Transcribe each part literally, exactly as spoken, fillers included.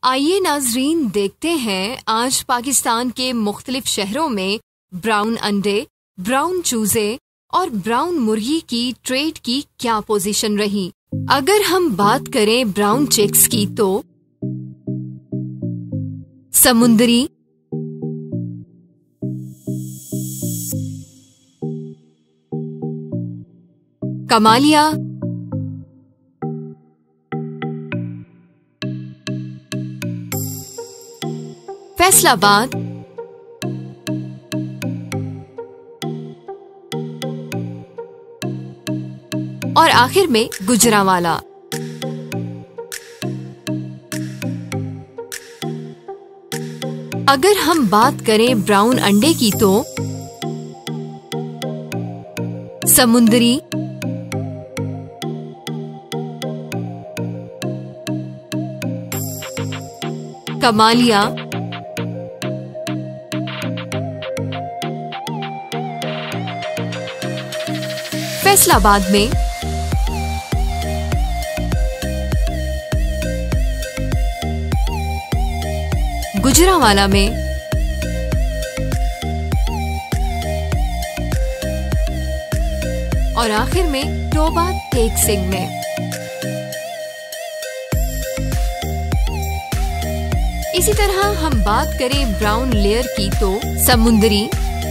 आइए नाजरीन देखते हैं आज पाकिस्तान के मुख्तलिफ शहरों में ब्राउन अंडे, ब्राउन चूजे और ब्राउन मुर्गी की ट्रेड की क्या पोजीशन रही। अगर हम बात करें ब्राउन चिक्स की तो समुंदरी, कमालिया, फैसलाबाद, और आखिर में गुजरांवाला। अगर हम बात करें ब्राउन अंडे की तो समुंदरी, कमालिया, फैसलाबाद में गुजरांवाला में और आखिर में टोबा टेक सिंह में। इसी तरह हम बात करें ब्राउन लेयर की तो समुंदरी,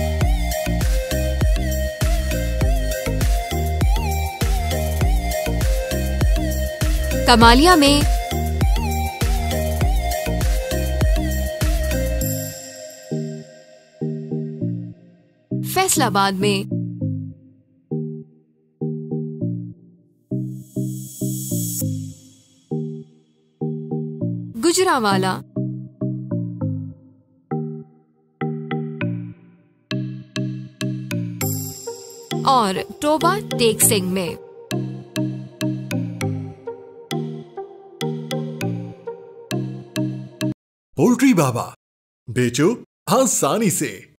कमालिया में फैसलाबाद में गुजरांवाला और टोबा टेक सिंह में। पोल्ट्री बाबा, बेचो आसानी से।